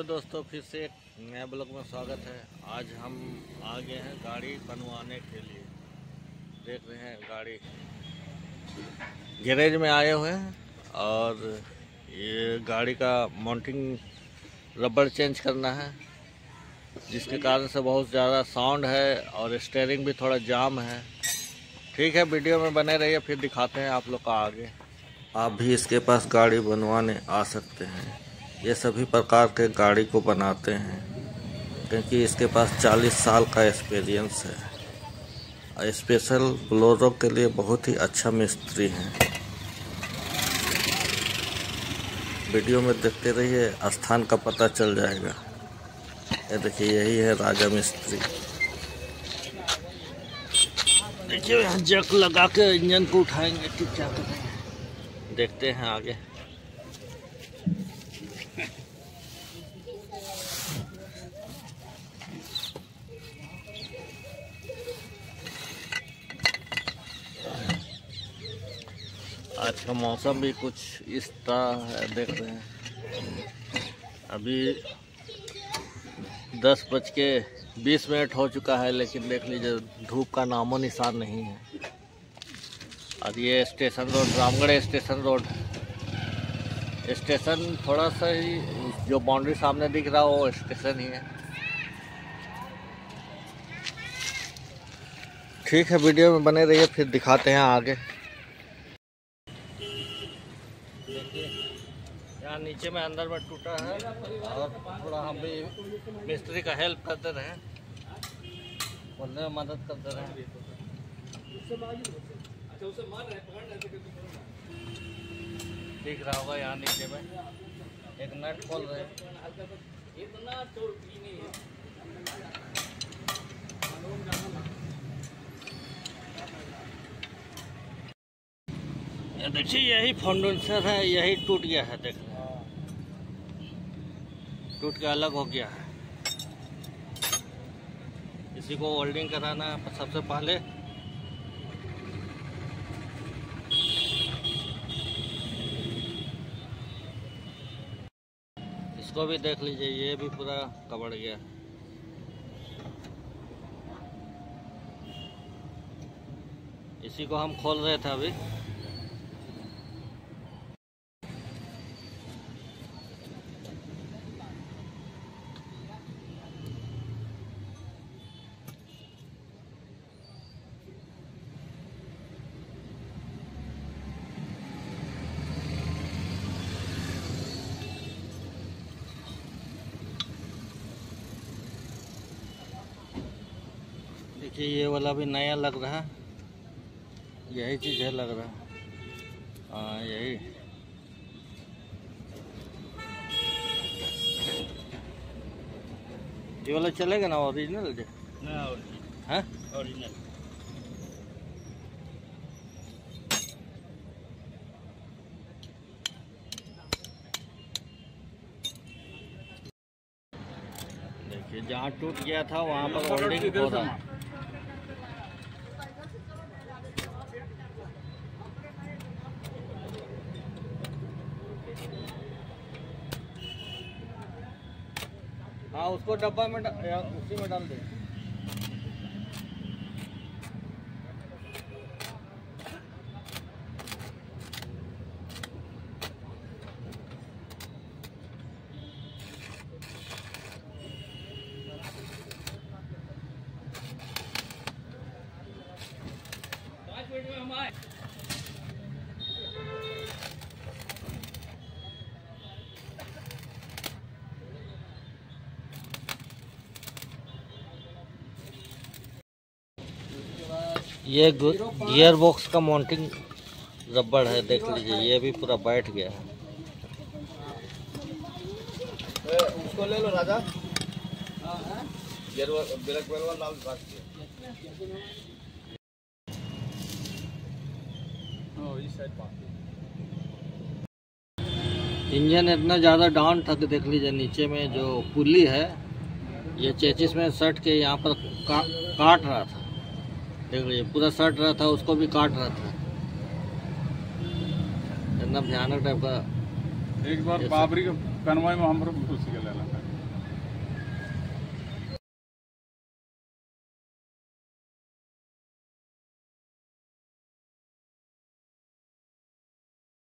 Hello दोस्तों, फिर से एक नया ब्लॉग में स्वागत है। आज हम आ गए हैं गाड़ी बनवाने के लिए। देख रहे हैं गाड़ी गैरेज में आए हुए हैं और ये गाड़ी का माउंटिंग रबर चेंज करना है, जिसके कारण से बहुत ज़्यादा साउंड है और स्टीयरिंग भी थोड़ा जाम है। ठीक है, वीडियो में बने रहिए, फिर दिखाते हैं आप लोग का आगे। आप भी इसके पास गाड़ी बनवाने आ सकते हैं। ये सभी प्रकार के गाड़ी को बनाते हैं क्योंकि इसके पास 40 साल का एक्सपीरियंस है। स्पेशल बोलेरो के लिए बहुत ही अच्छा मिस्त्री हैं। वीडियो में देखते रहिए, स्थान का पता चल जाएगा। ये देखिए, यही है राजा मिस्त्री। देखिए यहाँ जक लगा के इंजन को उठाएंगे कि क्या करेंगे, देखते हैं आगे। आज का मौसम भी कुछ इस तरह है, देख रहे हैं। अभी 10:20 हो चुका है, लेकिन देख लीजिए धूप का नामो निशान नहीं है। और ये station road, Ramgarh station road. Station थोड़ा सा ही, जो बाउंड्री सामने दिख रहा है वो स्टेशन ही है। ठीक है, वीडियो में बने रहिए, फिर दिखाते हैं आगे। यहाँ नीचे में अंदर में टूटा है और थोड़ा हम भी मिस्त्री का हेल्प करते रहे, बोलने में मदद करते रहे। दिख रहा होगा यहाँ नीचे में एक नट खोल रहे हैं। देखिए यही फाउंडेशन है, यही टूट गया है। देख रहे हैं, टूट के अलग हो गया है। इसी को वेल्डिंग कराना है सबसे पहले। इसको भी देख लीजिए, ये भी पूरा कबड़ गया। इसी को हम खोल रहे थे अभी। देखिए ये वाला भी नया लग रहा है, यही चीज़ है लग रहा है। हाँ यही। ये वाला चलेगा ना ओरिजिनल? ना है ओरिजिनल। देखिए जहाँ टूट गया था वहाँ पर वेल्डिंग हो रहा है। हाँ उसको डब्बा में उसी में डाल दे। ये गियर बॉक्स का माउंटिंग रबड़ है, देख लीजिए ये भी पूरा बैठ गया है। उसको ले लो राजा। इंजन इतना ज़्यादा डाउन था कि देख लीजिए नीचे में जो पुली है, ये चेचिस में सट के यहाँ पर काट रहा था। देख लीजिए पूरा सट रहा था, उसको भी काट रहा था। इतना भयानक टाइप का। एक बार बाबरी के कन्वॉय में हम घुस गए।